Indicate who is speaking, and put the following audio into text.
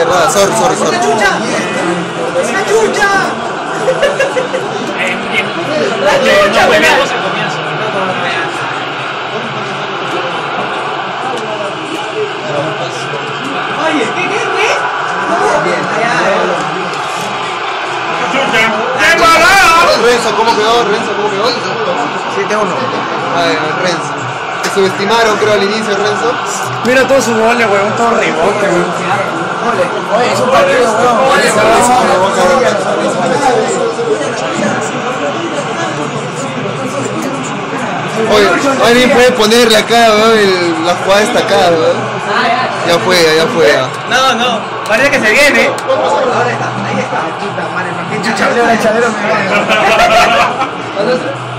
Speaker 1: verdad, sorry.
Speaker 2: ¡Esa chucha! ¡Esa chucha!
Speaker 3: No peleamos al comienzo.
Speaker 2: Oye, ¿qué? Bien, allá.
Speaker 1: Renzo, ¿cómo quedó? 7-1. Ay, Renzo. Te subestimaron, creo, al inicio, Renzo.
Speaker 4: Mira todos sus goles, weón, todo rebote, weón.
Speaker 2: Oye, es un partido,
Speaker 1: Oye, alguien puede ponerle acá, weón, la jugada destacada, weón. Ya fue.
Speaker 2: No, parece que se viene. Ahí está. Chucha, el chalero me va.